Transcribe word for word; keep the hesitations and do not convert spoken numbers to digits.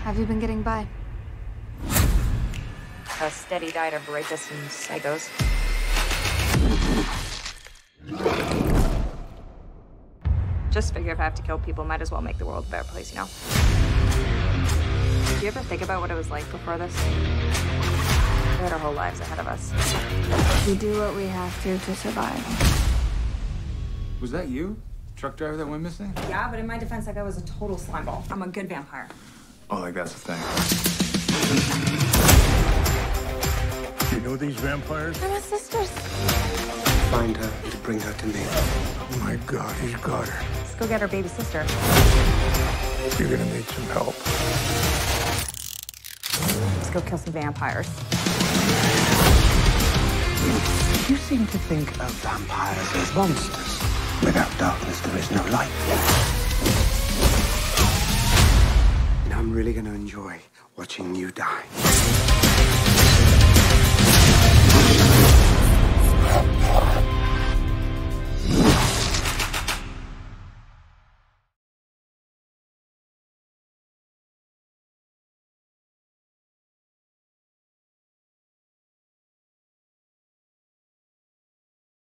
Have you been getting by? A steady diet of rapists and psychos. Just figure if I have to kill people, might as well make the world a better place, you know? Do you ever think about what it was like before this? We had our whole lives ahead of us. We do what we have to to survive. Was that you? Truck driver that went missing? Yeah, but in my defense, that guy was a total slimeball. I'm a good vampire. Oh, like that's the thing. You know these vampires? They're my sisters. Find her and bring her to me. Oh my God, he's got her. Let's go get our baby sister. You're gonna need some help. Let's go kill some vampires. You seem to think of vampires as monsters. Without darkness, there is no light. And I'm really gonna enjoy watching you die.